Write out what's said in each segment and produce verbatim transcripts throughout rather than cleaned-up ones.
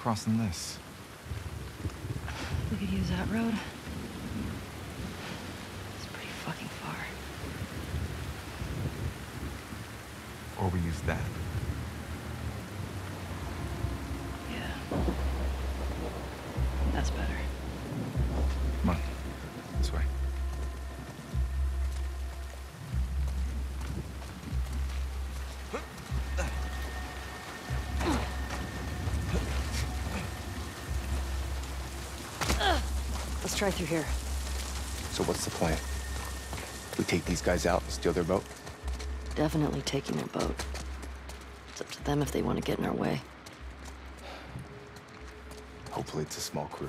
crossing this? We could use that road. It's pretty fucking far. Or we use that? Yeah. That's better. Come on. This way. Let's try through here. So what's the plan? We take these guys out and steal their boat? Definitely taking their boat. It's up to them if they want to get in our way. Hopefully it's a small crew.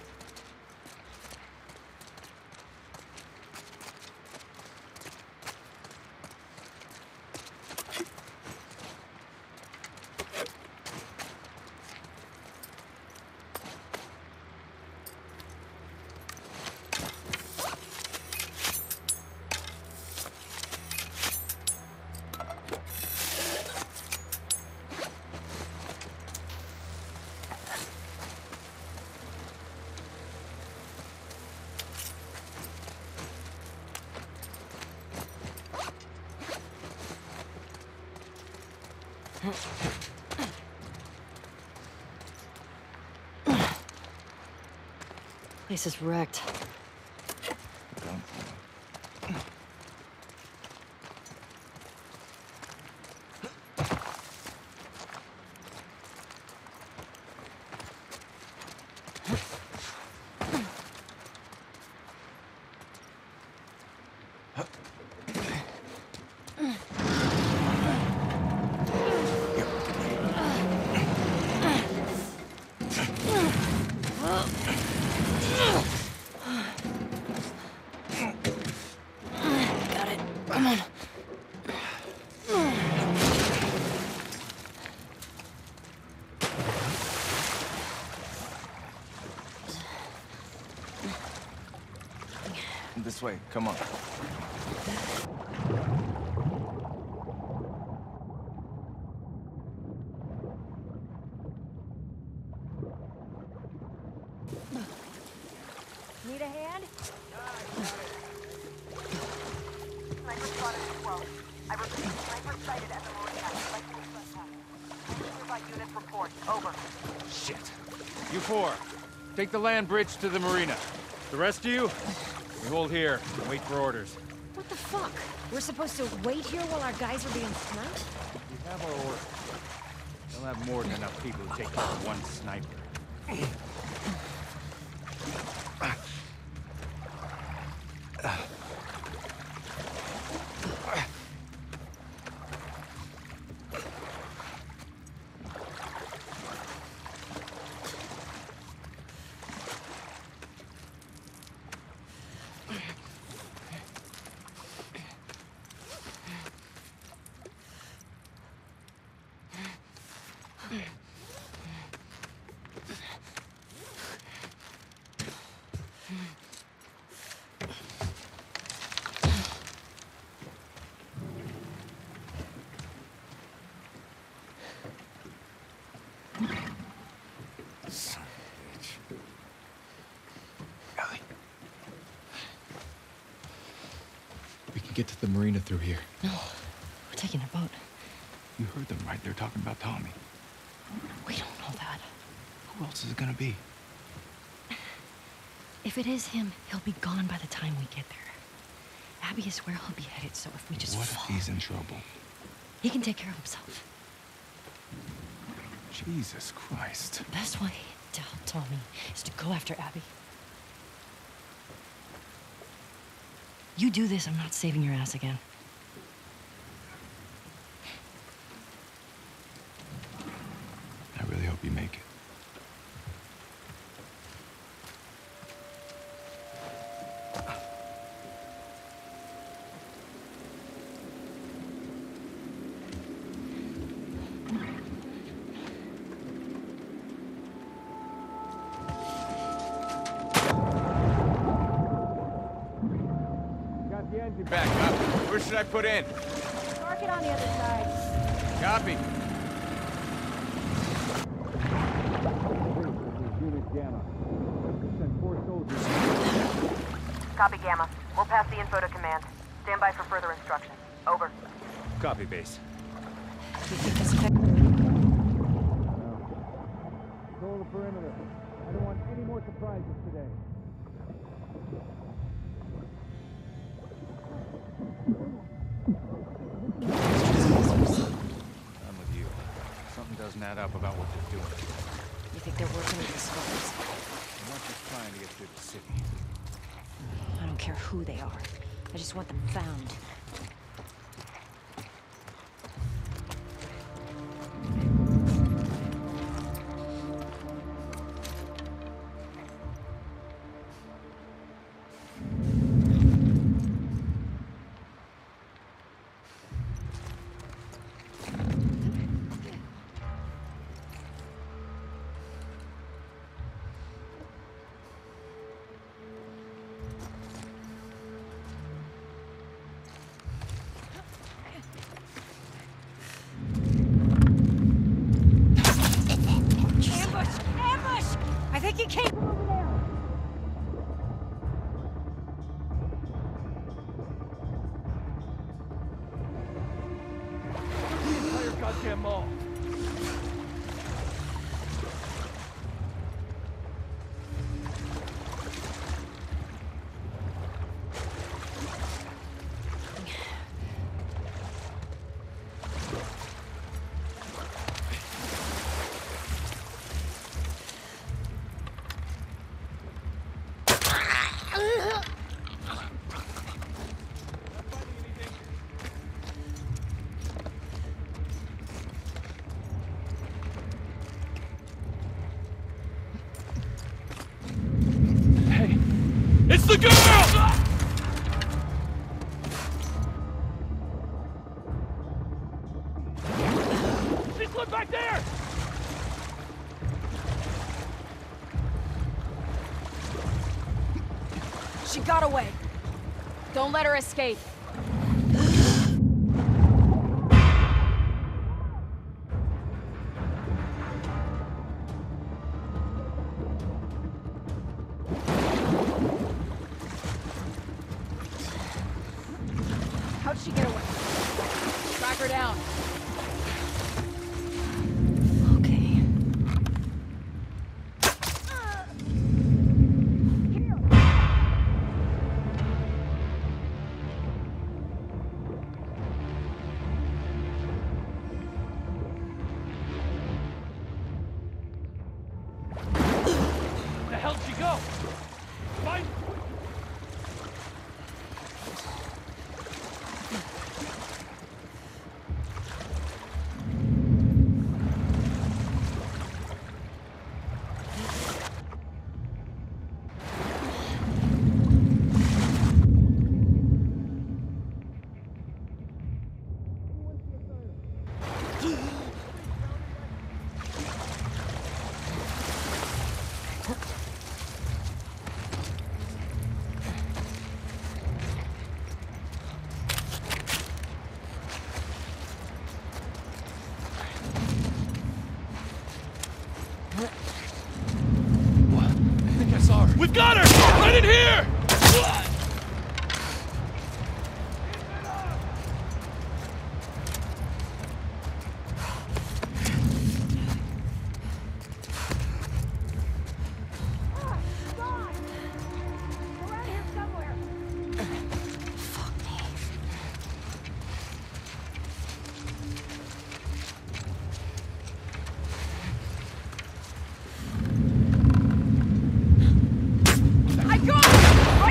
Place is wrecked. Got it. Come on. This way. Come on. Need a hand? Sniper spotted as well. I repeat, sniper sighted at the marina. Nearby units report. Over. Shit. You four, take the land bridge to the marina. The rest of you, we hold here and wait for orders. What the fuck? We're supposed to wait here while our guys are being sniped? We have our orders. They'll have more than enough people to take care of one sniper. Ellie. We can get to the marina through here. No, we're taking a boat. You heard them, right? They're talking about Tommy. We don't know that. Who else is it gonna be? If it is him, he'll be gone by the time we get there. Abby is where he'll be headed, so if we just What if follow, he's in trouble? he can take care of himself. Jesus Christ. The best way to help Tommy is to go after Abby. You do this, I'm not saving your ass again. I really hope you make it. Got the engine back up. Where should I put in? Park it on the other side. Copy. Gamma. Send four soldiers. Copy, Gamma. We'll pass the info to command. Stand by for further instructions. Over. Copy, base. Do you think this affects... Control the perimeter. I don't want any more surprises today. I'm with you. Something doesn't add up about what they're doing. You think they're working with the Skulls? They're not just trying to get through the city. I don't care who they are. I just want them found. I think he came from over there! The entire goddamn mall. It's the girl! She's look back there! She got away. Don't let her escape. How'd she get away? Track her down. Okay. Where the hell'd she go? Fight! We've got her! Right in here! I got her!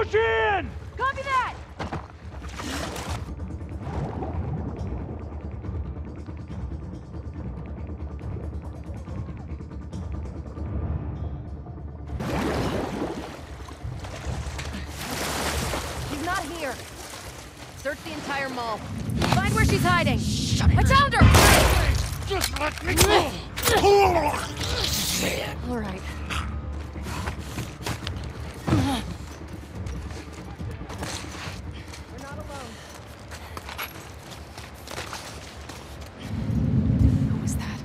Push in! Copy that! She's not here. Search the entire mall. Find where she's hiding. Shut it. I found her! Just let me go! All right. We're not alone. Who was that?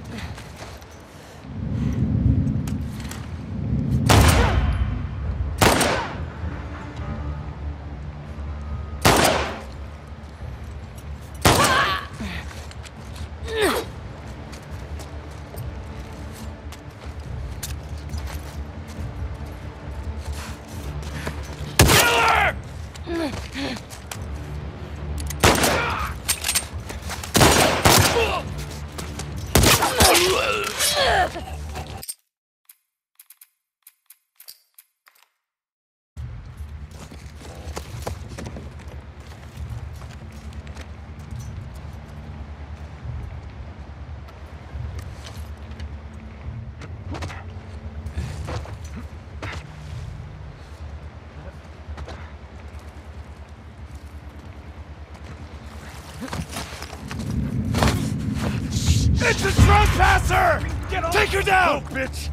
It's a trespasser! Get off! Take her down! Oh, bitch!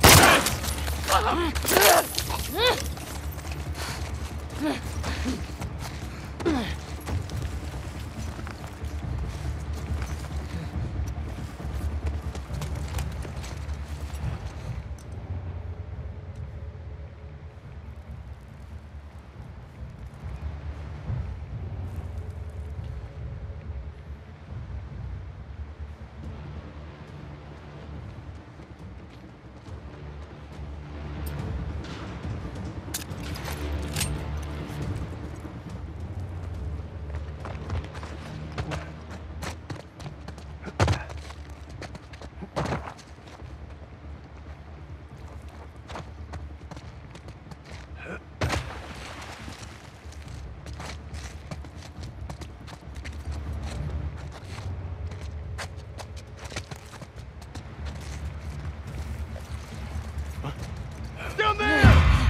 Down there!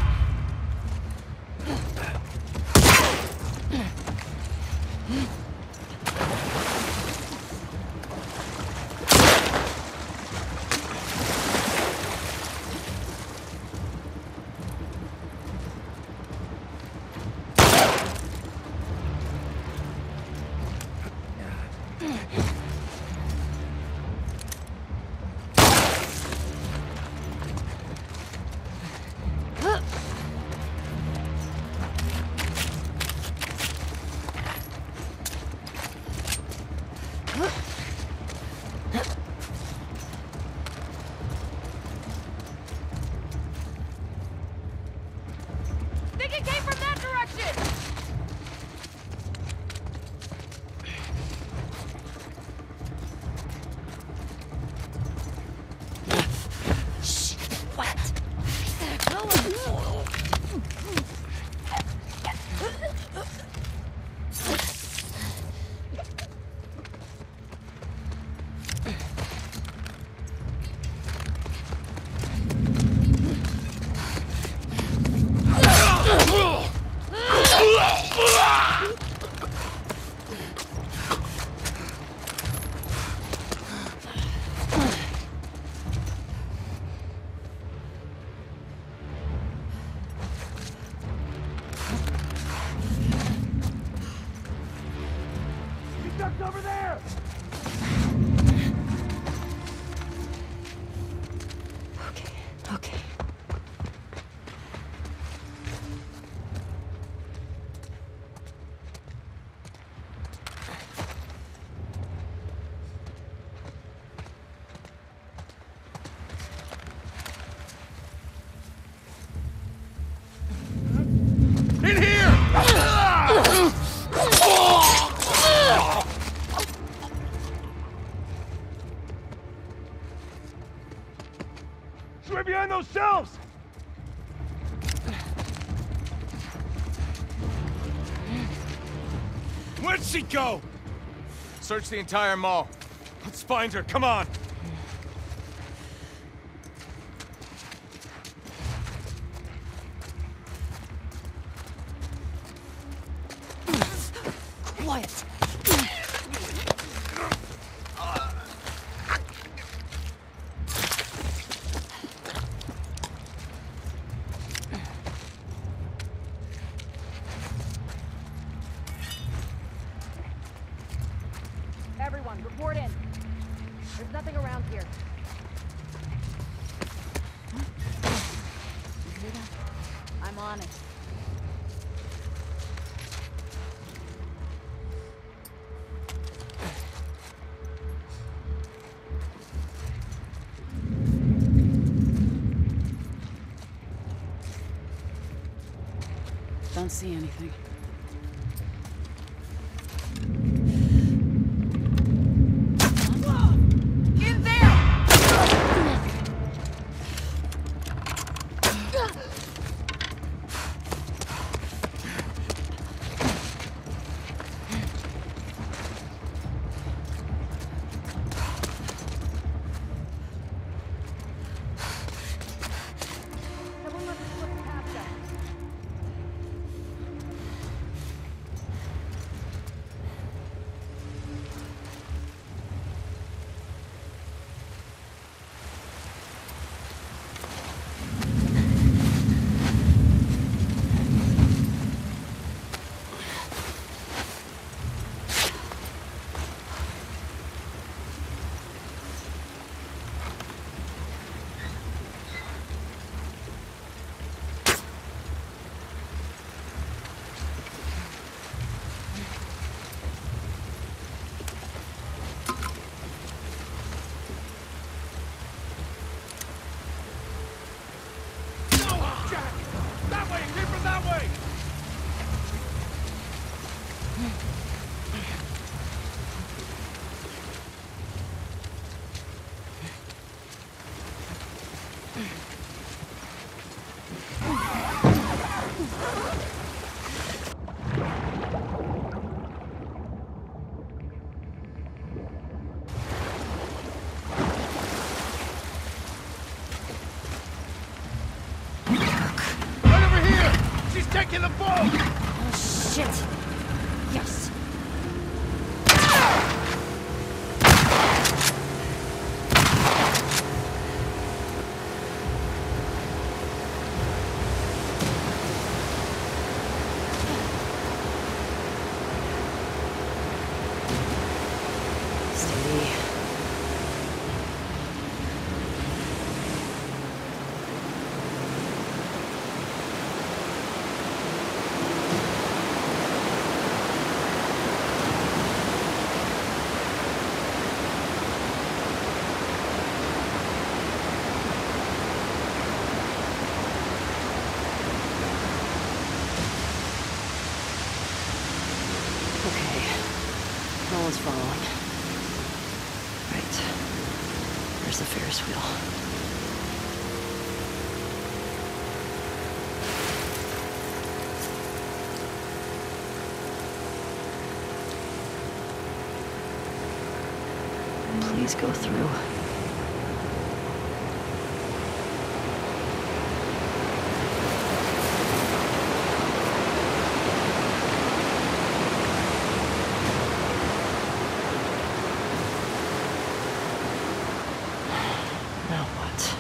Think it came from that direction! Duck's over there! Okay, okay. In here! It's right behind those shelves! Where'd she go? Search the entire mall. Let's find her, come on! Quiet. Everyone, report in. There's nothing around here. I'm on it. Don't see anything. In there! Someone must have slipped past us. That way! Keep that way! Right over here! She's taking the ball! Oh, shit. Yes. Steady. Okay. No one's following. Right. There's the Ferris wheel. Please go through. Now what?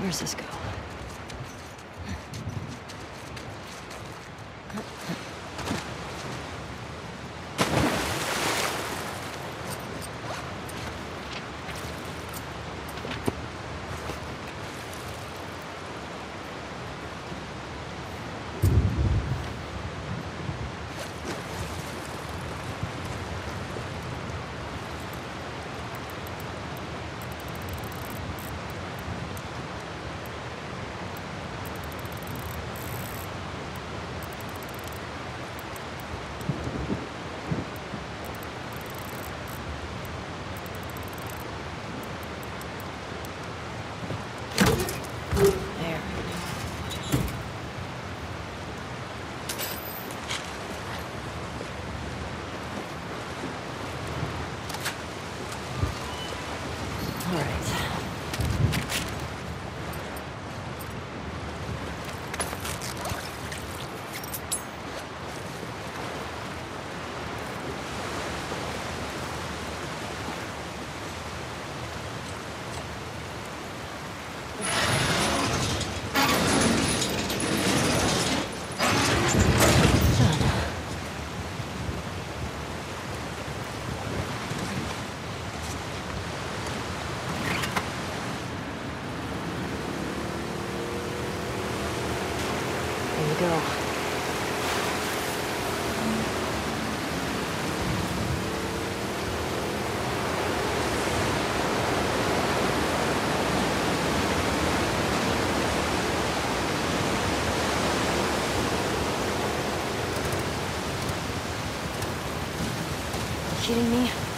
Where's this go? There. All right. There you go. Kidding me?